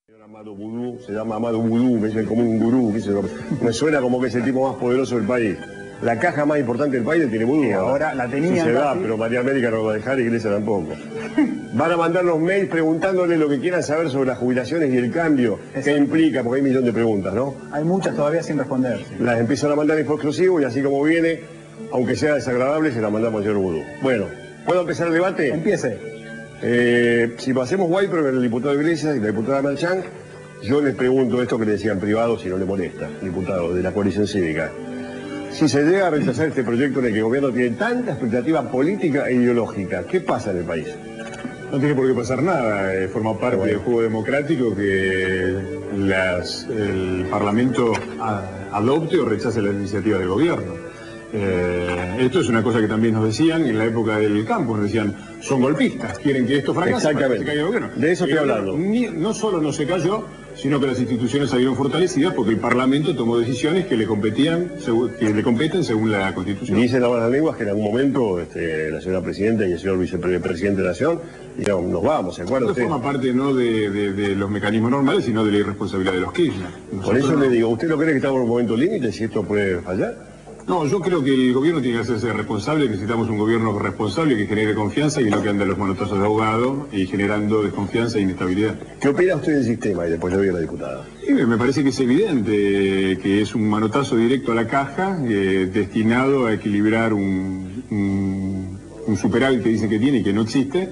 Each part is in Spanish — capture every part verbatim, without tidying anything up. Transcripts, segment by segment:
Amado Vudú, se llama Amado Vudú, me dicen como un gurú, qué sé yo. Me suena como que es el tipo más poderoso del país. La caja más importante del país tiene Vudú. Y ahora la tenía. Sí se da, pero María América no lo va a dejar, Iglesia tampoco. Van a mandarnos mails preguntándole lo que quieran saber sobre las jubilaciones y el cambio. ¿Qué Exacto. implica? Porque hay un millón de preguntas, ¿no? Hay muchas todavía sin responder. Sí. Las empiezan a mandar en exclusivo y así como viene, aunque sea desagradable, se la mandamos al señor Vudú. Bueno, ¿puedo empezar el debate? Empiece. Eh, si lo hacemos guay, pero el diputado Iglesias y la diputada Merchán, yo les pregunto esto que le decía en privado, si no le molesta, diputado de la coalición cívica. Si se llega a rechazar este proyecto en el que el gobierno tiene tanta expectativa política e ideológica, ¿qué pasa en el país? No tiene por qué pasar nada, eh, forma parte bueno. del juego democrático que las, el Parlamento a, adopte o rechace las iniciativas del gobierno. Eh, esto es una cosa que también nos decían en la época del campo, nos decían, son golpistas, quieren que esto fracase. Exactamente. Para que se caiga el gobierno. De eso estoy hablando. Ni, no solo no se cayó, sino que las instituciones salieron fortalecidas porque el Parlamento tomó decisiones que le competían, que le competen según la Constitución. Dicen ahora las lenguas que en algún momento este, la señora Presidenta y el señor Vicepresidente de la Nación dijeron, nos vamos, ¿se acuerdan ustedes? Esto forma parte no de, de, de los mecanismos normales, sino de la irresponsabilidad de los Kirchner. Nosotros Por eso no... le digo, ¿usted no cree que estamos en un momento límite si esto puede fallar? No, yo creo que el gobierno tiene que hacerse responsable, necesitamos un gobierno responsable que genere confianza y no que ande a los manotazos de ahogado y generando desconfianza e inestabilidad. ¿Qué opina usted del sistema? Y después le doy a la diputada. Sí, me parece que es evidente que es un manotazo directo a la caja, eh, destinado a equilibrar un, un, un superávit que dicen que tiene y que no existe.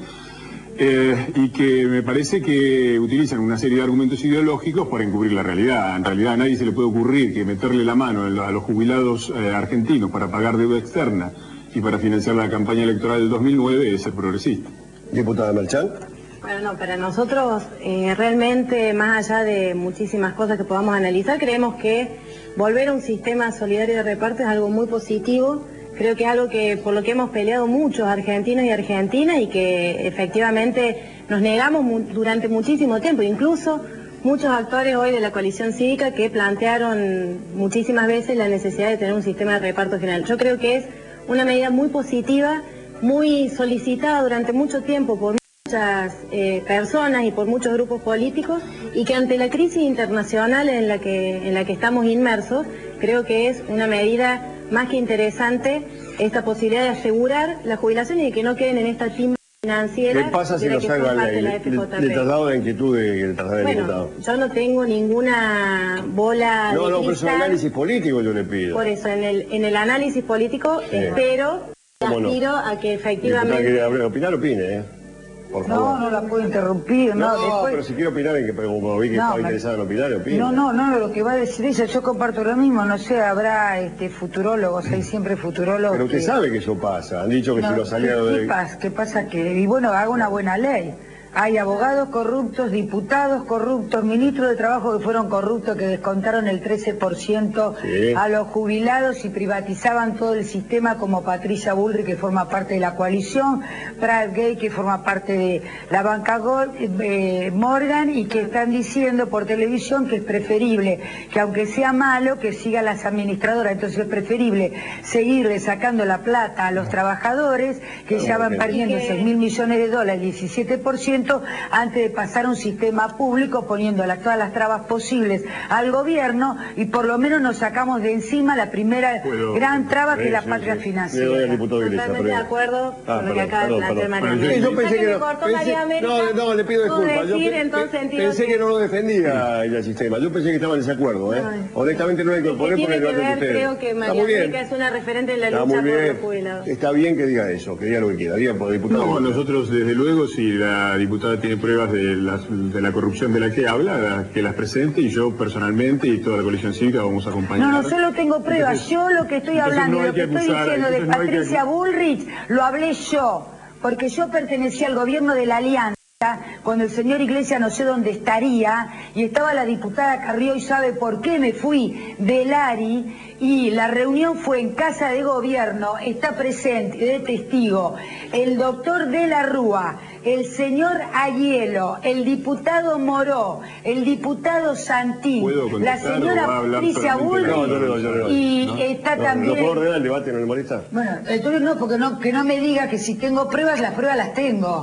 Eh, y que me parece que utilizan una serie de argumentos ideológicos para encubrir la realidad. En realidad a nadie se le puede ocurrir que meterle la mano a los jubilados eh, argentinos para pagar deuda externa y para financiar la campaña electoral del dos mil nueve es ser progresista. Diputada Merchán. Bueno, no, para nosotros eh, realmente, más allá de muchísimas cosas que podamos analizar, creemos que volver a un sistema solidario de reparto es algo muy positivo. Creo que es algo que por lo que hemos peleado muchos argentinos y argentinas y que efectivamente nos negamos mu durante muchísimo tiempo, incluso muchos actores hoy de la coalición cívica que plantearon muchísimas veces la necesidad de tener un sistema de reparto general. Yo creo que es una medida muy positiva, muy solicitada durante mucho tiempo por muchas eh, personas y por muchos grupos políticos y que ante la crisis internacional en la que, en la que estamos inmersos, creo que es una medida más que interesante esta posibilidad de asegurar la jubilación y de que no queden en esta timba financiera. ¿Qué pasa si no salga la ley? Le, le traslado la inquietud de, de trasladar bueno, el diputado. Yo no tengo ninguna bola No, de no, pero es un cristal. análisis político yo le pido. Por eso, en el, en el análisis político sí. espero, aspiro no? a que efectivamente... Si quiere opinar, opine, ¿eh? Por favor. No, no la puedo interrumpir, no. No, después... pero si quiere opinar, en que, como vi que no, estaba me... interesado en opinar, opine. No, no, no, lo que va a decir ella, yo comparto lo mismo, no sé, habrá este, futurólogos, hay siempre futurólogos. Pero usted que... sabe que eso pasa, han dicho que no, si los aliados ¿qué, de... ¿Qué pasa? ¿Qué pasa? Que, y bueno, haga una buena ley. Hay abogados corruptos, diputados corruptos, ministros de Trabajo que fueron corruptos, que descontaron el trece por ciento sí. a los jubilados y privatizaban todo el sistema, como Patricia Bullrich, que forma parte de la coalición, Brad Gay, que forma parte de la banca Gold, eh, Morgan, y que están diciendo por televisión que es preferible, que aunque sea malo, que sigan las administradoras. Entonces es preferible seguirle sacando la plata a los trabajadores, que ya van perdiendo seis mil millones de dólares, diecisiete por ciento, antes de pasar a un sistema público poniéndole todas las trabas posibles al gobierno y por lo menos nos sacamos de encima la primera Puedo, gran traba sí, que es la sí, patria sí. financiera. Totalmente de acuerdo ah, con lo que acaba de plantear María América. Yo, yo pensé que, que no, pensé, María América, no, no, le pido disculpas. Yo decir, pe, pe, pensé que... que no lo defendía el sistema. Yo pensé que estaba en desacuerdo, ¿eh? Ay. Honestamente no lo incorporé por el debate de ustedes. Creo que María América es una referente en la Está lucha muy bien. por los jubilados. Está bien que diga eso, que diga lo que quiera. Diga por diputado. No, nosotros desde luego, si la diputada tiene pruebas de la, de la corrupción de la que habla, que las presente, y yo personalmente y toda la coalición cívica vamos a acompañar. No, no, solo tengo pruebas. Entonces, yo lo que estoy hablando, no lo que, que estoy acusar, diciendo de Patricia no que... Bullrich, lo hablé yo, porque yo pertenecía al gobierno de la Alianza, cuando el señor Iglesias no sé dónde estaría, y estaba la diputada Carrió y sabe por qué me fui del A R I, y la reunión fue en Casa de Gobierno, está presente de testigo el doctor de la Rúa, el señor Ayelo, el diputado Moró, el diputado Santín, la señora Patricia Bullrich, no, no, no, no, no, y no, está no, también... ¿No puedo ordenar el debate? ¿No le molesta? Bueno, entonces no, porque no, que no me diga que si tengo pruebas, las pruebas las tengo.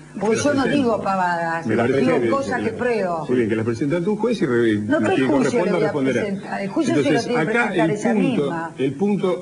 Pues yo no digo pavadas, Me la digo presente, cosas que que la- pruebo. Muy bien, que la presente ante un juez y, re, No, y ¿qué quien juicio corresponda le voy a responderá. presentar? El juicio se lo Entonces, tiene que acá presentar el esa punto, misma. el punto...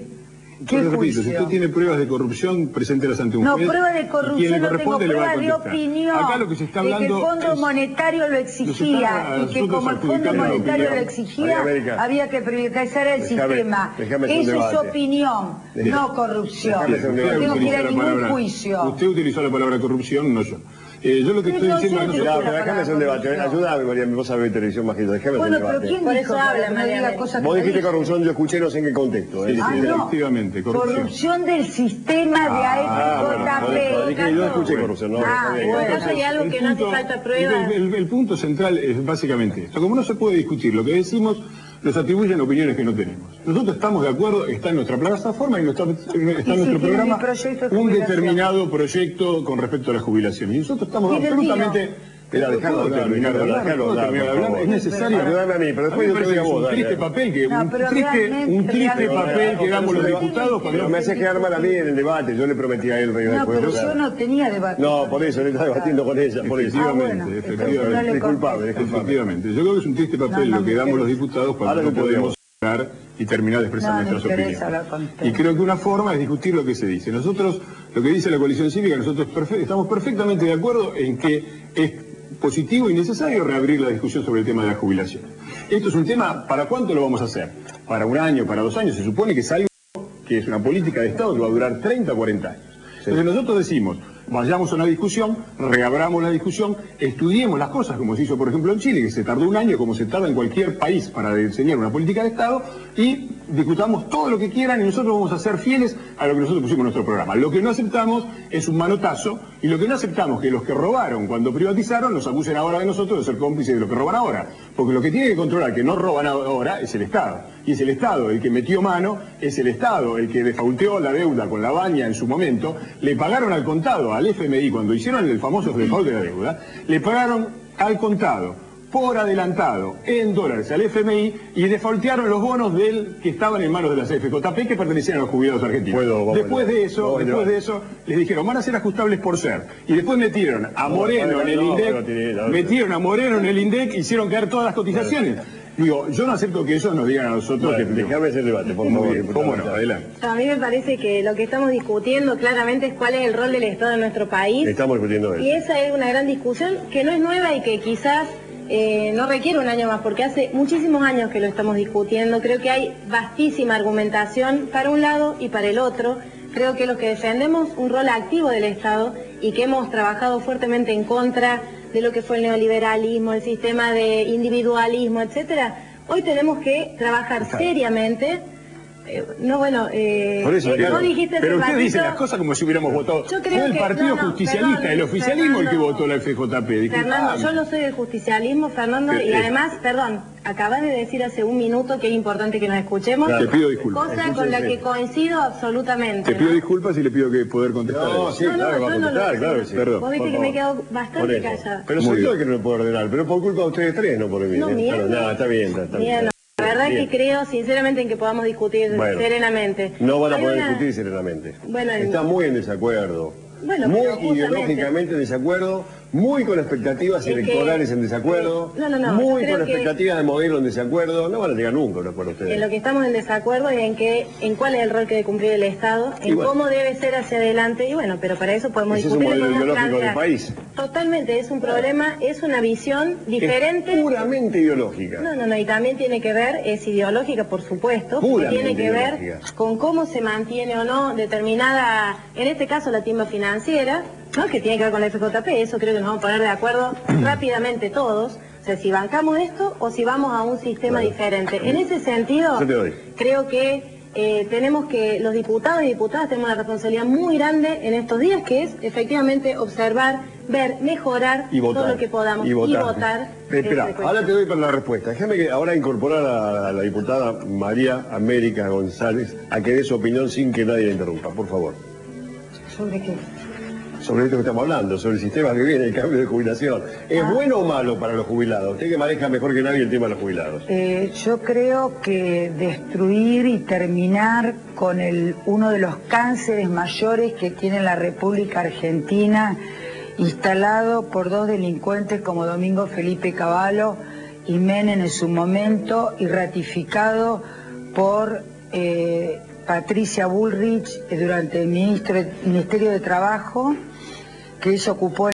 ¿Qué Yo repito, si juicio? usted tiene pruebas de corrupción, preséntelas ante un No, juez. prueba de y quien corrupción le no tengo, corresponde le va a prueba de contestar. opinión. Acá lo que se está de que hablando el Fondo es- Monetario lo exigía están y que nosotros como el Fondo adjudicando la Monetario lo opinión. exigía, María América, había que privatizar el déjame- sistema. déjame hacer un Eso es debate. opinión, no corrupción. Déjame hacer un No debate. tengo que ir Utilizó a la ningún palabra- juicio. Usted utilizó la palabra corrupción, no yo. Eh, yo lo que Pero estoy no, diciendo yo es no nosotros... No, Para pero déjame hacer un la debate. corrupción. Ayúdame, María, vos sabés televisión más que yo. Déjame Bueno, hacer un pero debate. ¿quién Por dijo eso habla, que no María diga América. cosas que Vos no dijiste dije? corrupción, yo escuché, no sé en qué contexto. ¿eh? Sí, Ah, sí, no. efectivamente, corrupción. Corrupción del sistema de Ah, bueno, por eso, A dije, yo escuché corrupción, no, Ah, está bien. En todo bueno. caso hay algo El que no hace punto- falta pruebas. El, el- el punto central es básicamente esto. Como no se puede discutir lo que decimos, nos atribuyen opiniones que no tenemos. Nosotros estamos de acuerdo, está en nuestra plataforma y no está, está en sí, nuestro tiene programa mi proyecto de un jubilación. determinado proyecto con respecto a la jubilación. Y nosotros estamos Tiene el absolutamente... Mira, dejalo ¿Puedo hablar, terminar de Ricardo, hablar? dejalo ¿Puedo hablar, terminar de por hablar? favor. Es necesario. Ayúdame a mí, pero después me yo te parece digo a que es vos, un dale. triste papel, que, No, un pero triste, realmente- un triste realmente- papel que damos los Pero diputados Pero cuando... me hace quedar mal a mí en el debate. Yo le prometí a él reír No, después. pero claro. yo no tenía debate. No, por eso, le estaba debatiendo con ella, por eso. Ah, bueno, Efectivamente, entonces efectivamente. no le Disculpame, contesto. disculpame. Efectivamente, yo creo que es un triste papel No, no lo que me damos los interesa. diputados cuando Ahora no que te podemos digo. hablar y terminar de expresar No, no nuestras interesa opiniones. hablar con usted. Y creo que una forma es discutir lo que se dice. Nosotros, lo que dice la coalición cívica, nosotros perfe- estamos perfectamente de acuerdo en que es positivo y necesario reabrir la discusión sobre el tema de la jubilación. Esto es un tema, ¿para cuánto lo vamos a hacer? ¿Para un año, para dos años? Se supone que es algo que es una política de Estado que va a durar treinta o cuarenta años. Entonces nosotros decimos, vayamos a una discusión, reabramos la discusión, estudiemos las cosas, como se hizo por ejemplo en Chile, que se tardó un año, como se tarda en cualquier país para diseñar una política de Estado, y discutamos todo lo que quieran y nosotros vamos a ser fieles a lo que nosotros pusimos en nuestro programa. Lo que no aceptamos es un manotazo, y lo que no aceptamos es que los que robaron cuando privatizaron nos acusen ahora de nosotros de ser cómplices de lo que roban ahora. Porque lo que tiene que controlar que no roban ahora es el Estado. Y es el Estado el que metió mano, es el Estado el que defaulteó la deuda con la baña en su momento, le pagaron al contado, al F M I, cuando hicieron el famoso default de la deuda, le pagaron al contado, por adelantado, en dólares al F M I, y defaultearon los bonos del que estaban en manos de las F J P que pertenecían a los jubilados argentinos. Puedo, vamos después allá. de eso, Vamos después allá. de eso, les dijeron, van a ser ajustables por ser. Y después metieron a Moreno en el no, pero INDEC, tiene- no, metieron a Moreno en el INDEC, hicieron caer todas las cotizaciones. Digo, yo no acepto que ellos nos digan a nosotros Bueno, que... déjame hacer el debate, por Muy favor. bien, diputado. cómo no, adelante. A mí me parece que lo que estamos discutiendo claramente es cuál es el rol del Estado en nuestro país. Estamos discutiendo Y eso. esa es una gran discusión que no es nueva y que quizás eh, no requiere un año más, porque hace muchísimos años que lo estamos discutiendo. Creo que hay vastísima argumentación para un lado y para el otro. Creo que los que defendemos un rol activo del Estado y que hemos trabajado fuertemente en contra de lo que fue el neoliberalismo, el sistema de individualismo, etcétera, hoy tenemos que trabajar seriamente. Eh, no, bueno, eh, Por eso, eh, claro. vos dijiste hace Pero usted ratito- dice las cosas como si hubiéramos votado. Yo creo Fue el que- Partido no, no, Justicialista, perdón, el oficialismo el que Fernando. votó la F J P. Fernando, Disculpame. yo no soy del justicialismo, Fernando, Pero, y eh, además, perdón, acabas de decir hace un minuto que es importante que nos escuchemos. Te pido disculpas. Cosa Sí, con sí, la sí. que coincido absolutamente. Te pido ¿no? disculpas y le pido que poder contestar. No, sí, No, no, claro, va a yo no lo contestar, sé. claro que sí. Perdón. Vos viste Por que me he favor. quedado Por bastante eso. callada. Pero Muy soy yo bien. el que no lo puedo ordenar, pero por culpa de ustedes tres, no por mí. No, ¿eh? mía, Claro, no. no, está bien, está, está Mira, bien. no. La verdad Bien. que creo sinceramente en que podamos discutir Bueno. serenamente. No van a Hay poder una- discutir serenamente. Bueno, el- Está muy en desacuerdo. Bueno, muy pero justamente- ideológicamente en desacuerdo, muy con expectativas Es que- electorales en desacuerdo, eh, no, no, no, muy yo creo con que- expectativas de modelo en desacuerdo. No van a llegar nunca a un acuerdo ustedes. En lo que estamos en desacuerdo y en que, en cuál es el rol que debe cumplir el Estado, Y en bueno. cómo debe ser hacia adelante, y bueno, pero para eso podemos Ese es un discutir. modelo podemos ideológico del plantear. país. Totalmente, es un problema, es una visión diferente. Es puramente ideológica. No, no, no, y también tiene que ver, es ideológica por supuesto, porque Puramente tiene que ver ideológica. con cómo se mantiene o no determinada, en este caso la timba financiera, ¿no? Que tiene que ver con la F J P, eso creo que nos vamos a poner de acuerdo rápidamente todos, o sea, si bancamos esto o si vamos a un sistema Bueno. diferente. En ese sentido, Yo te doy. creo que eh, tenemos que, los diputados y diputadas tenemos una responsabilidad muy grande en estos días, que es efectivamente observar, ver, mejorar Y votar. todo lo que podamos Y votar. votar. Eh, Espera, este, ahora te doy para la respuesta. Déjame que ahora incorporar a, a la diputada María América González a que dé su opinión sin que nadie la interrumpa, por favor. ¿Sobre qué? Sobre esto que estamos hablando, sobre el sistema que viene, el cambio de jubilación. ¿Es Ah. bueno o malo para los jubilados? Usted que maneja mejor que nadie el tema de los jubilados. Eh, yo creo que destruir y terminar con el, uno de los cánceres mayores que tiene la República Argentina instalado por dos delincuentes como Domingo Felipe Cavallo y Menem en su momento, y ratificado por eh, Patricia Bullrich eh, durante el ministro, Ministerio de Trabajo, que ella ocupó